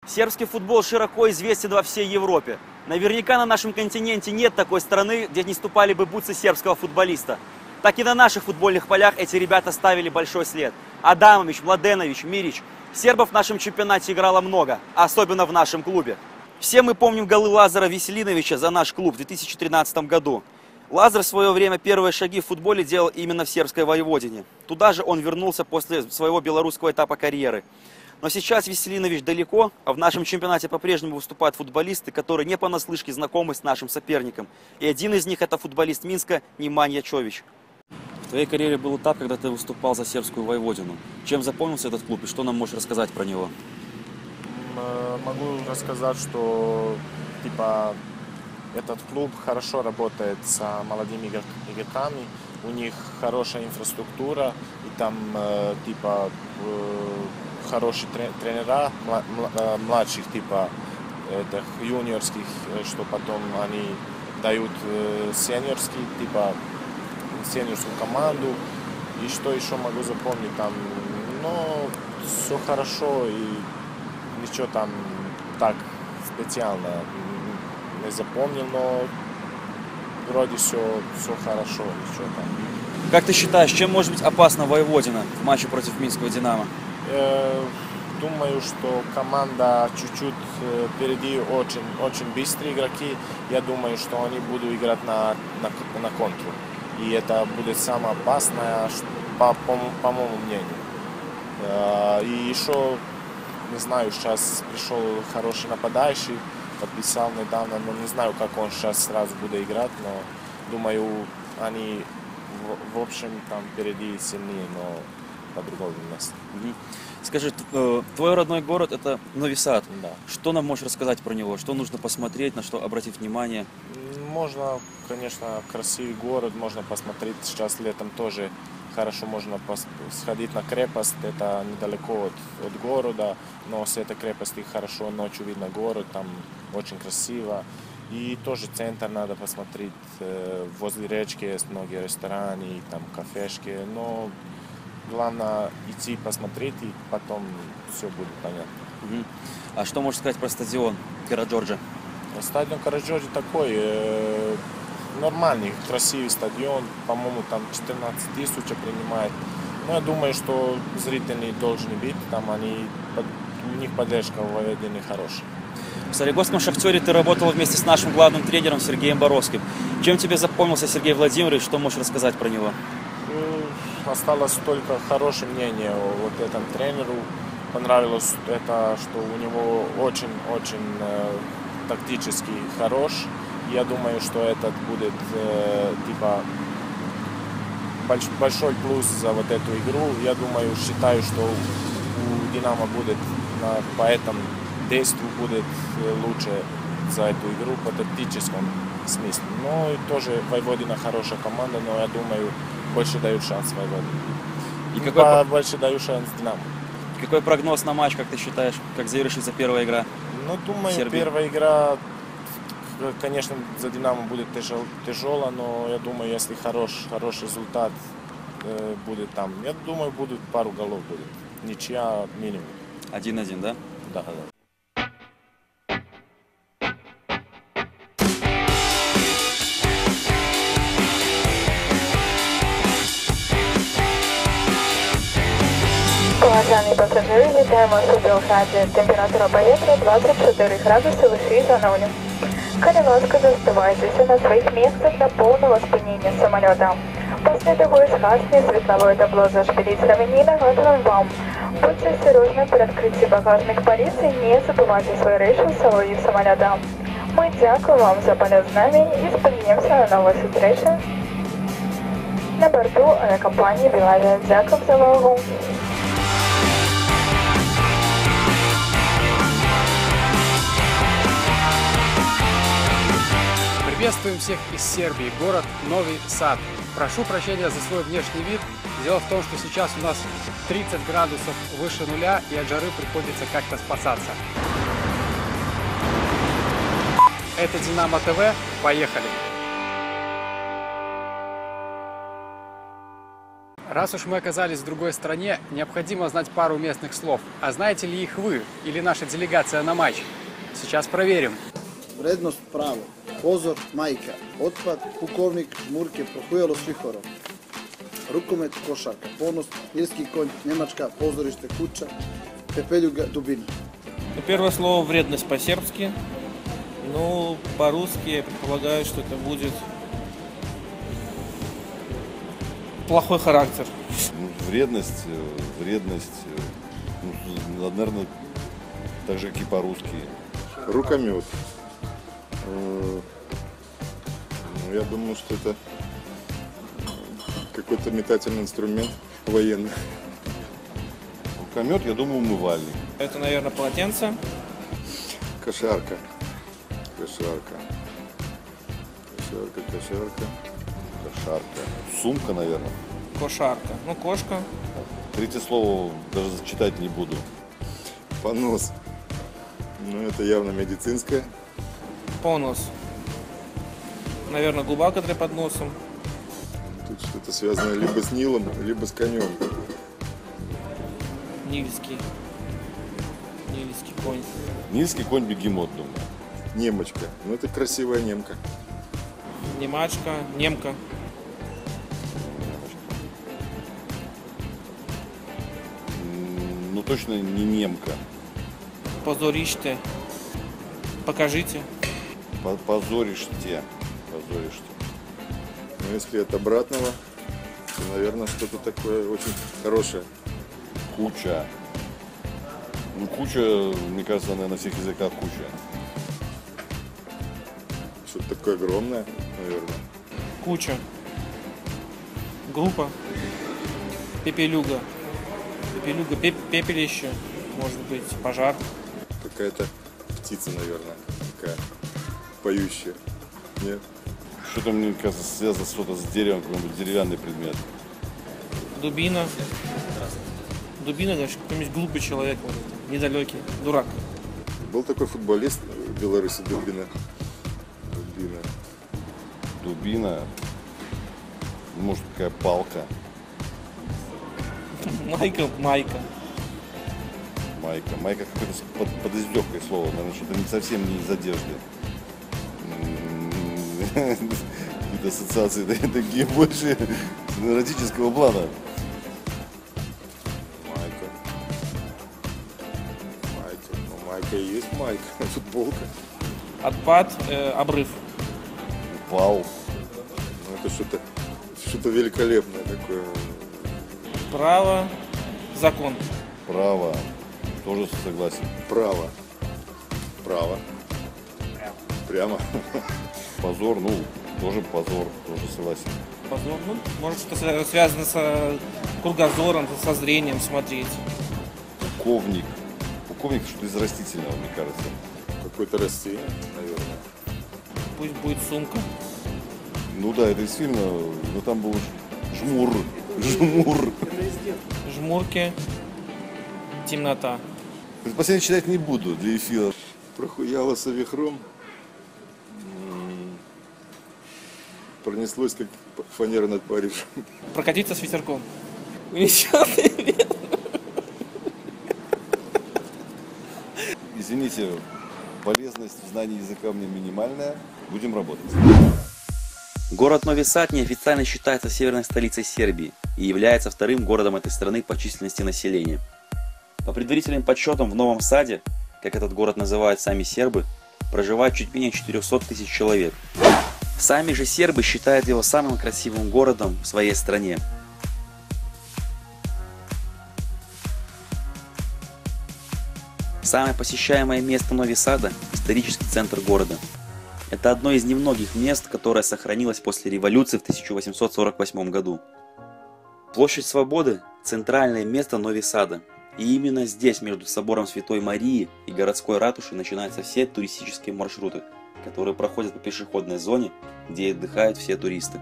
Сербский футбол широко известен во всей Европе. Наверняка на нашем континенте нет такой страны, где не ступали бы бутсы сербского футболиста. Так и на наших футбольных полях эти ребята ставили большой след. Адамович, Младенович, Мирич. Сербов в нашем чемпионате играло много, особенно в нашем клубе. Все мы помним голы Лазара Веселиновича за наш клуб в 2013 году. Лазар в свое время первые шаги в футболе делал именно в сербской Воеводине. Туда же он вернулся после своего белорусского этапа карьеры. Но сейчас Веселинович далеко, а в нашем чемпионате по-прежнему выступают футболисты, которые не понаслышке знакомы с нашим соперником. И один из них — это футболист Минска Немanja Čović. В твоей карьере был этап, когда ты выступал за сербскую Воеводину. Чем запомнился этот клуб и что нам можешь рассказать про него? Могу рассказать, что этот клуб хорошо работает с молодыми игроками. У них хорошая инфраструктура и там хорошие тренера младших юниорских, что потом они дают сеньорскую команду. И что еще могу запомнить там, все хорошо и ничего там так специально не запомнил, но вроде все хорошо, ничего там. Как ты считаешь, чем может быть опасна Воеводина в матче против Минского Динамо? Думаю, что команда чуть-чуть впереди, очень быстрые игроки. Я думаю, что они будут играть на контру. И это будет самое опасное, по моему мнению. И еще, не знаю, сейчас пришел хороший нападающий, подписал недавно, но не знаю, как он сейчас сразу будет играть, но думаю, они в общем там впереди сильнее, но по-другому месте. Скажи, твой родной город — это Нови Сад. Да. Что нам можешь рассказать про него? Что нужно посмотреть, на что обратить внимание? Можно, конечно, красивый город, можно посмотреть. Сейчас летом тоже хорошо можно сходить на крепость. Это недалеко от города, но с этой крепости хорошо ночью видно город, там очень красиво. И тоже центр надо посмотреть. Возле речки есть многие рестораны, там кафешки. Но главное идти посмотреть, и потом все будет понятно. А что можешь сказать про стадион Караджорджа? Стадион Караджорджа такой нормальный, красивый стадион. По-моему, там 14 тысяч принимает. Но я думаю, что зрители должны быть. Там у них поддержка в Воеводине хорошая. В Солигорском «Шахтере» ты работал вместе с нашим главным тренером Сергеем Боровским. Чем тебе запомнился Сергей Владимирович? Что можешь рассказать про него? Осталось только хорошее мнение о этом тренеру. Понравилось это, что у него очень тактически хорош. Я думаю, что этот будет большой плюс за вот эту игру. Я считаю, что у Динамо будет по этому действию будет лучше за эту игру по тактическому смысле. Но и тоже Воеводина хорошая команда, но я думаю, больше дают шанс Воеводине. Больше дают шанс Динамо. Какой прогноз на матч, как ты считаешь, как завершится первая игра? Думаю, первая игра, конечно, за Динамо будет тяжело, но я думаю, если хороший результат будет там, я думаю, будут пару голов будет. Ничья минимум. 1-1, да? Да. Уважаемые пассажиры, вітаємо вас у Белграді. Температура повітря 24 градуси вище за нулем. Коли ласка, заставайтесь на своих местах до полного спынения самолета. После того исхасне светловое табло зашпилить равнина готовым вам. Будьте осторожны при открытии багажных полиц и не забывайте свой рейс в салоне самолета. Мы дякуем вам за полет с нами и сподіваємося на нову зустрічу на борту авиакомпании «Белавия». Дякуем за увагу. Приветствуем всех из Сербии, город Нови Сад. Прошу прощения за свой внешний вид. Дело в том, что сейчас у нас 30 градусов выше нуля, и от жары приходится как-то спасаться. Это Динамо ТВ. Поехали! Раз уж мы оказались в другой стране, необходимо знать пару местных слов. А знаете ли их вы или наша делегация на матч? Сейчас проверим. Вредност право. Позор майка. Отпад пуковник Жмурке прохуело свихоро. Рукомет кошарка. Понос ирски конь Немачка позориšte куча. Пепелюга дубина. Первое слово вредность по-сербски. Ну, по-русски я предполагаю, что это будет плохой характер. Вредность, ну, наверное, так же, как и по-русски. Рукомет. Я думаю, что это какой-то метательный инструмент военный. Рукомет, я думаю, умывальник. Это, наверное, полотенце. Кошарка. Кошарка. Кошарка, кошарка. Кошарка. Сумка, наверное. Кошарка. Ну, кошка. Третье слово даже зачитать не буду. Понос. Ну, это явно медицинское. Понос. Наверное, губака для подносом. Тут что-то связано либо с Нилом, либо с конем. Нильский. Нильский конь. Нильский конь-бегемот, думаю. Немочка. Ну, это красивая немка. Немачка. Немка. Ну, точно не немка. Позоришьте. Покажите. Позоришь те. Позоришь те. Но если от обратного, то, наверное, что-то такое очень хорошее. Куча. Ну, куча, мне кажется, она на всех языках куча. Что-то такое огромное, наверное. Куча. Группа. Пепелюга. Пепелюга. Пепелище. Может быть, пожар. Какая-то птица, наверное, такая поющая. Нет? Что-то, мне кажется, связано что-то с деревом, какой-нибудь деревянный предмет. Дубина. Дубина, значит, какой-нибудь глупый человек, недалекий, дурак. Был такой футболист в Беларуси, Дубина. Дубина. Дубина. Может, какая палка. Майка. Майка. Майка какое-то под издевкой слово. Наверное, что-то не совсем не из одежды. Какие-то ассоциации такие больше эротического плана. Майка. Майка. Ну, майка и есть майка. Футболка. Отпад, обрыв. Упал. Ну, это что-то великолепное такое. Право, закон. Право. Тоже согласен. Право. Право. Прямо. Позор, ну, тоже позор, тоже согласен. Позор, ну, может, что-то связано с кругозором, со зрением смотреть. Пуковник. Пуковник что-то из растительного, мне кажется. Какое-то растение, наверное. Пусть будет сумка. Ну да, это из фильма, но там был жмур. Жмур. Жмурки. Темнота. Предпоследний читать не буду для эфира. Прохуяло со вихром. Пронеслось, как фанера над Парижем. Прокатиться с ветерком. Унесенный ветром. Извините, полезность в знании языка у меня минимальная. Будем работать. Город Нови Сад неофициально считается северной столицей Сербии и является вторым городом этой страны по численности населения. По предварительным подсчетам, в Новом Саде, как этот город называют сами сербы, проживает чуть менее 400 тысяч человек. Сами же сербы считают его самым красивым городом в своей стране. Самое посещаемое место Нови Сада – исторический центр города. Это одно из немногих мест, которое сохранилось после революции в 1848 году. Площадь Свободы – центральное место Нови Сада. И именно здесь, между собором Святой Марии и городской ратушей, начинаются все туристические маршруты, которые проходят по пешеходной зоне, где отдыхают все туристы.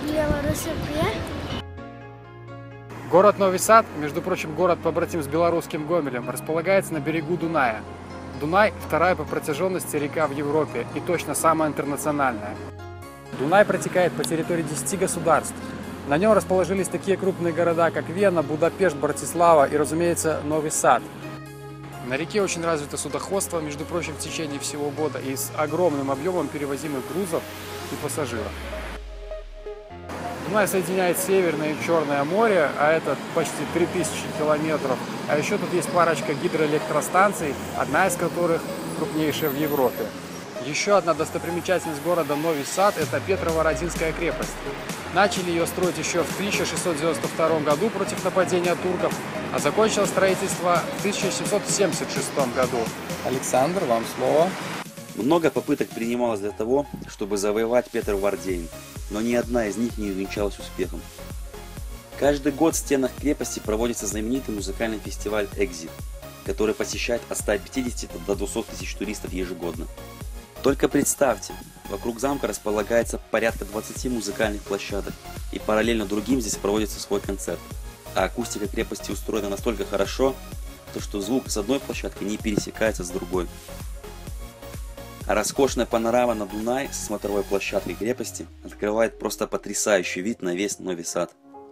Город Нови Сад, между прочим, город побратим с белорусским Гомелем, располагается на берегу Дуная. Дунай – вторая по протяженности река в Европе и точно самая интернациональная. Дунай протекает по территории 10 государств. На нем расположились такие крупные города, как Вена, Будапешт, Братислава и, разумеется, Новый Сад. На реке очень развито судоходство, между прочим, в течение всего года и с огромным объемом перевозимых грузов и пассажиров. Дунай соединяет Северное и Черное море, а это почти 3000 километров. А еще тут есть парочка гидроэлектростанций, одна из которых крупнейшая в Европе. Еще одна достопримечательность города Новый Сад – это Петрово-Родинская крепость. Начали ее строить еще в 1692 году против нападения турков, а закончилось строительство в 1776 году. Александр, вам слово. Много попыток принималось для того, чтобы завоевать Петровардейн, но ни одна из них не увенчалась успехом. Каждый год в стенах крепости проводится знаменитый музыкальный фестиваль «Экзит», который посещает от 150 до 200 тысяч туристов ежегодно. Только представьте, вокруг замка располагается порядка 20 музыкальных площадок, и параллельно другим здесь проводится свой концерт. А акустика крепости устроена настолько хорошо, что звук с одной площадки не пересекается с другой. А роскошная панорама на Дунай со смотровой площадкой крепости открывает просто потрясающий вид на весь Новый Сад.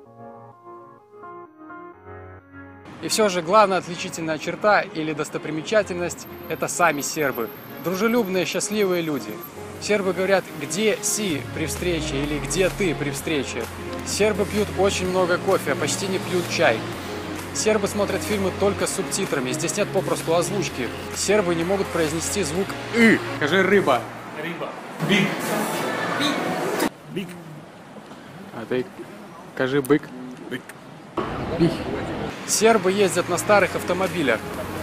И все же главная отличительная черта или достопримечательность – это сами сербы. Дружелюбные, счастливые люди. Сербы говорят «где си» при встрече или «где ты» при встрече. Сербы пьют очень много кофе, а почти не пьют чай. Сербы смотрят фильмы только с субтитрами, здесь нет попросту озвучки. Сербы не могут произнести звук «ы». Скажи «рыба». Рыба. Биг. Биг. А ты скажи «бык». Биг. Биг. Сербы ездят на старых автомобилях.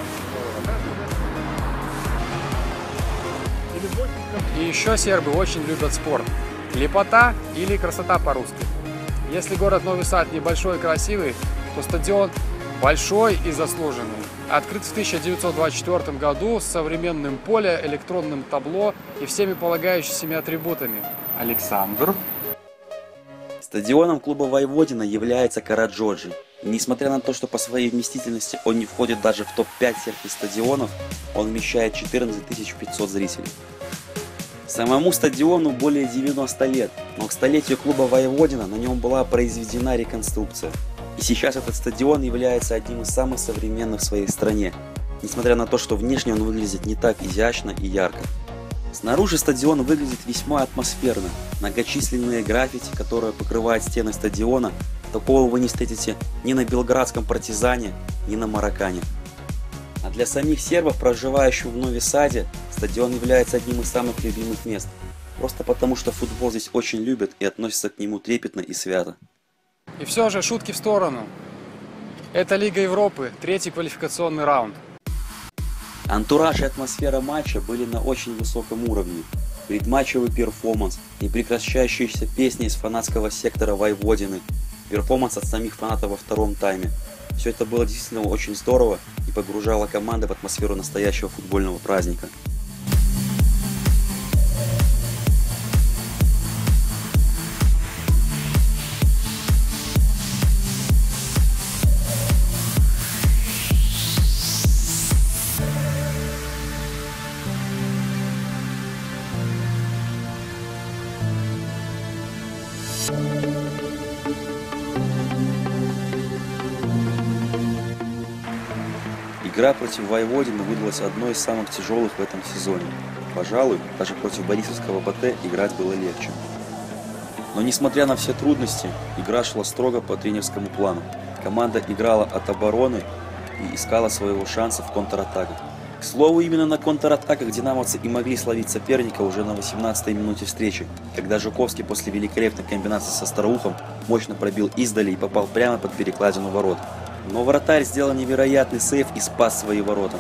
И еще сербы очень любят спорт. Лепота или красота по-русски. Если город Новый Сад небольшой и красивый, то стадион большой и заслуженный. Открыт в 1924 году с современным полем, электронным табло и всеми полагающимися атрибутами. Александр. Стадионом клуба Войводина является Караджорджи. И несмотря на то, что по своей вместительности он не входит даже в топ-5 сербских стадионов, он вмещает 14 500 зрителей. Самому стадиону более 90 лет, но к столетию клуба Войводина на нем была произведена реконструкция. И сейчас этот стадион является одним из самых современных в своей стране, несмотря на то, что внешне он выглядит не так изящно и ярко. Снаружи стадион выглядит весьма атмосферно. Многочисленные граффити, которые покрывают стены стадиона, такого вы не встретите ни на белградском Партизане, ни на Маракане. А для самих сербов, проживающих в Нови Саде, стадион является одним из самых любимых мест. Просто потому, что футбол здесь очень любят и относятся к нему трепетно и свято. И все же, шутки в сторону. Это Лига Европы, третий квалификационный раунд. Антураж и атмосфера матча были на очень высоком уровне. Предматчевый перформанс, непрекращающиеся песни из фанатского сектора Войводины, перформанс от самих фанатов во втором тайме. Все это было действительно очень здорово и погружало команды в атмосферу настоящего футбольного праздника. Игра против Войводина выдалась одной из самых тяжелых в этом сезоне. Пожалуй, даже против Борисовского БТ играть было легче. Но несмотря на все трудности, игра шла строго по тренерскому плану. Команда играла от обороны и искала своего шанса в контратаках. К слову, именно на контратаках динамовцы и могли словить соперника уже на 18-й минуте встречи, когда Жуковский после великолепной комбинации со Староухом мощно пробил издали и попал прямо под перекладину ворот. Но вратарь сделал невероятный сейв и спас свои ворота.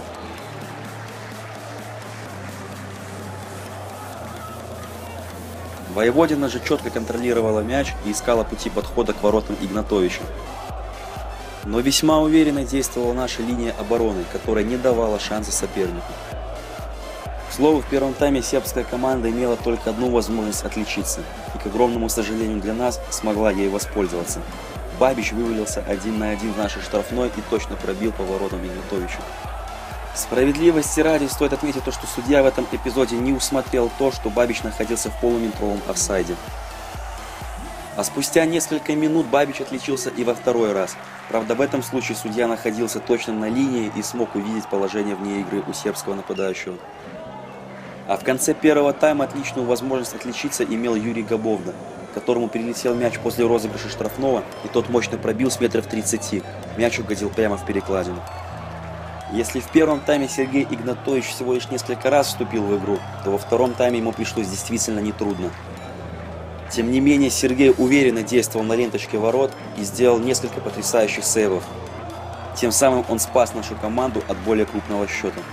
Войводина же четко контролировала мяч и искала пути подхода к воротам Игнатовича. Но весьма уверенно действовала наша линия обороны, которая не давала шанса сопернику. К слову, в первом тайме сербская команда имела только одну возможность отличиться, и, к огромному сожалению для нас, смогла ей воспользоваться. Бабич вывалился 1 на 1 в нашей штрафной и точно пробил по воротам Игнатовичу. Справедливости ради стоит отметить то, что судья в этом эпизоде не усмотрел то, что Бабич находился в полуметровом офсайде. А спустя несколько минут Бабич отличился и во второй раз. Правда, в этом случае судья находился точно на линии и смог увидеть положение вне игры у сербского нападающего. А в конце первого тайма отличную возможность отличиться имел Юрий Габовда, которому перелетел мяч после розыгрыша штрафного, и тот мощно пробил с метров 30. Мяч угодил прямо в перекладину. Если в первом тайме Сергей Игнатович всего лишь несколько раз вступил в игру, то во втором тайме ему пришлось действительно нетрудно. Тем не менее, Сергей уверенно действовал на ленточке ворот и сделал несколько потрясающих сейвов. Тем самым он спас нашу команду от более крупного счета.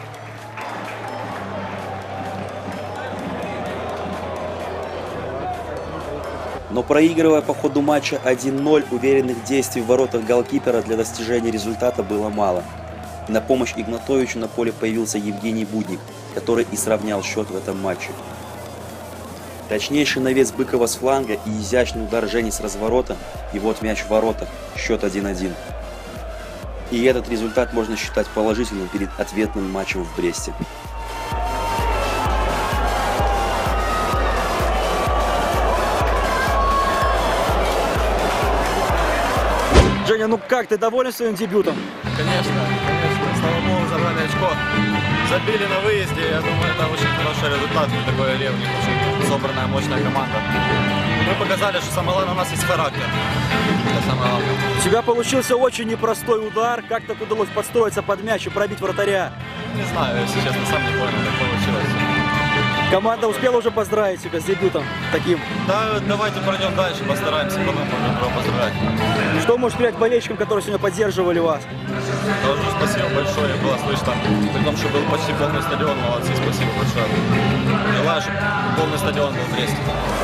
Но проигрывая по ходу матча 1-0, уверенных действий в воротах голкипера для достижения результата было мало. На помощь Игнатовичу на поле появился Евгений Будник, который и сравнял счет в этом матче. Точнейший навес Быкова с фланга и изящный удар Жени с разворота, и вот мяч в воротах, счет 1-1. И этот результат можно считать положительным перед ответным матчем в Бресте. Женя, ну как, ты доволен своим дебютом? Конечно. Слава богу, забрали очко. Забили на выезде. Я думаю, это очень хороший результат. Такой Левник, очень собранная, мощная команда. Мы показали, что самое главное, у нас есть характер. Это самое главное. У тебя получился очень непростой удар. Как так удалось подстроиться под мяч и пробить вратаря? Не знаю, если честно, сам не понял, как получилось. Команда успела уже поздравить тебя с дебютом таким. Да, давайте пройдем дальше, постараемся потом поздравить. Что можешь сказать болельщикам, которые сегодня поддерживали вас? Тоже спасибо большое, было слышно. При том, что был почти полный стадион, молодцы, спасибо большое. Желаю, чтобы полный стадион был в Бресте.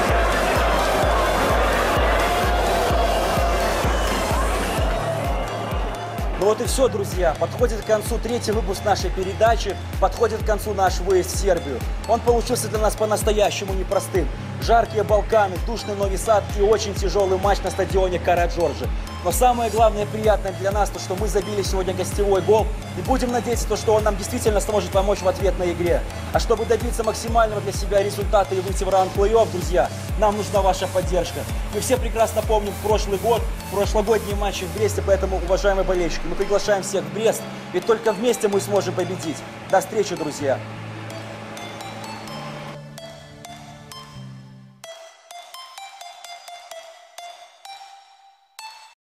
Ну вот и все, друзья. Подходит к концу третий выпуск нашей передачи. Подходит к концу наш выезд в Сербию. Он получился для нас по-настоящему непростым. Жаркие Балканы, душный Нови Сад и очень тяжелый матч на стадионе Караджорджи. Но самое главное, приятное для нас, то, что мы забили сегодня гостевой гол. И будем надеяться, что он нам действительно сможет помочь в ответной игре. А чтобы добиться максимального для себя результата и выйти в раунд плей-офф, друзья, нам нужна ваша поддержка. Мы все прекрасно помним прошлый год, прошлогодние матчи в Бресте, поэтому, уважаемые болельщики, мы приглашаем всех в Брест, ведь только вместе мы сможем победить. До встречи, друзья!